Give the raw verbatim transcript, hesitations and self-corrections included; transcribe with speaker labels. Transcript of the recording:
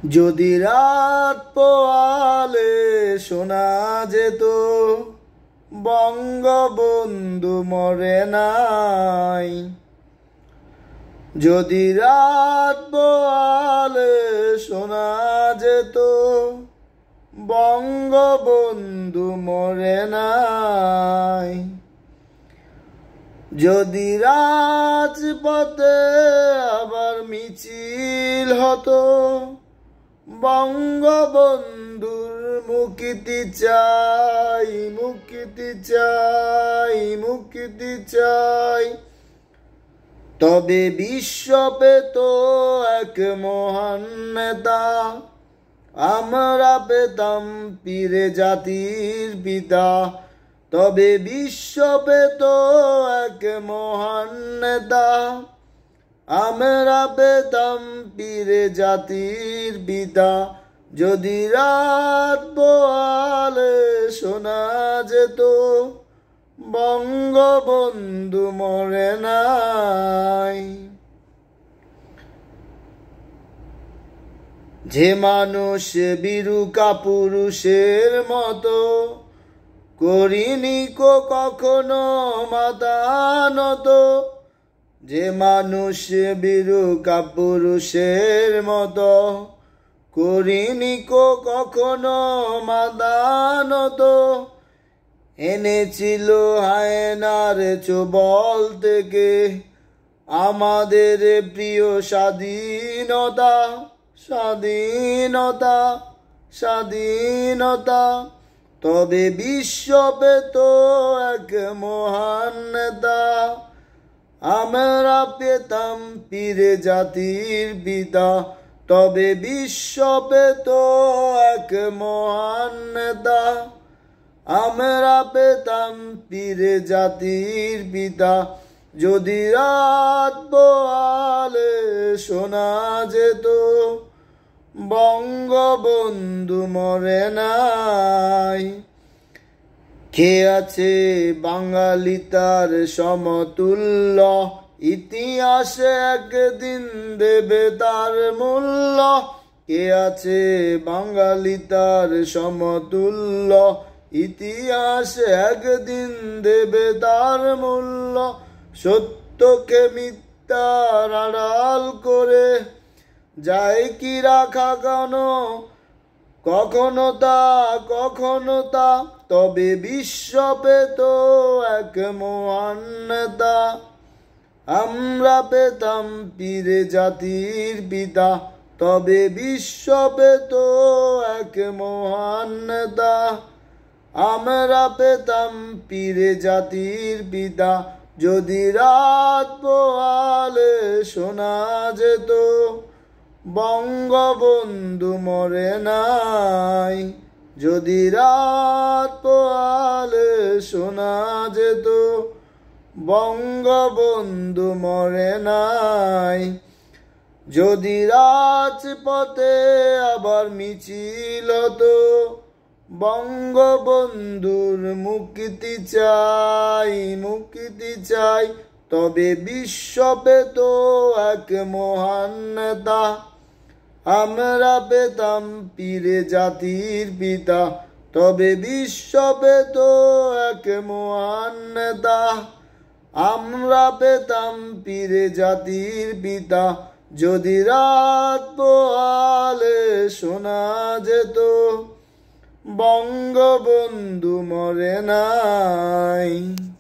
Speaker 1: যদি রাত পোয়ালে শোনা যেত বঙ্গবন্ধু মরে নাই। যদি রাত পোয়ালে শোনা যেত বঙ্গবন্ধু মরে নাই। যদি রাজপথে আবার মিছিল হতো বঙ্গবন্ধুর মুক্তি চাই, মুক্তি চাই, মুক্তি চাই, তবে বিশ্ব পেত এক মহান নেতা, আমরা পেতাম পীরে জাতির পিতা। তবে বিশ্ব পেত এক মহান নেতা, আমরা পেতাম পীরে জাতির পিতা। যদি রাত পোয়ালে শোনা যেত বঙ্গবন্ধু মরে নাই। যে মানুষ বীরু কাপুরুষের মতো করিনি কো কখনো মাথা নত, যে মানুষ বীরু কাপুরুষের মতো করিনি কো কখনো মাথা নত, এনেছিল হায়নার চোবল থেকে আমাদের প্রিয় স্বাধীনতা, স্বাধীনতা, স্বাধীনতা। তবে বিশ্ব পেত এক মহান নেতা, আমরা পেতাম পীরে জাতির পিতা। তবে বিশ্ব পেত এক মহান নেতা, আমরা পেতাম পীরে জাতির পিতা। যদি রাত পোয়ালে শোনা যেত বঙ্গবন্ধু মরে নাই। কে আছে বাঙালি তার সমতুল্য, ইতিহাসে একদিন দেবে তার মূল্য। কে আছে বাঙালি তার সমতুল্য, ইতিহাসে একদিন দেবে তার মূল্য। সত্যকে মিথ্যার আড়াল করে যায় কি রাখা কেন কখনো তা, কখনো তা। তবে বিশ্ব পেত এক মহান নেতা, আমরা পেতাম পীরে জাতির পিতা। তবে বিশ্ব পেত এক মহান নেতা, আমরা পেতাম পীরে জাতির পিতা। যদি রাত পোয়ালে শোনা যেত বঙ্গবন্ধু মরে নাই। যদি রাত পোয়ালে শোনা যেত বঙ্গবন্ধু মরে নাই। যদি রাজপথে আবার মিছিল হতো বঙ্গবন্ধুর মুক্তি চাই, মুক্তি চাই, তবে বিশ্ব পেত এক মহান নেতা, আমরা পেতাম পীরে জাতির পিতা। তবে বিশ্ব পেত এক মহান নেতা, আমরা পেতাম পীরে জাতির পিতা। যদি রাত পোয়ালে শোনা যেত বঙ্গবন্ধু মরে নাই।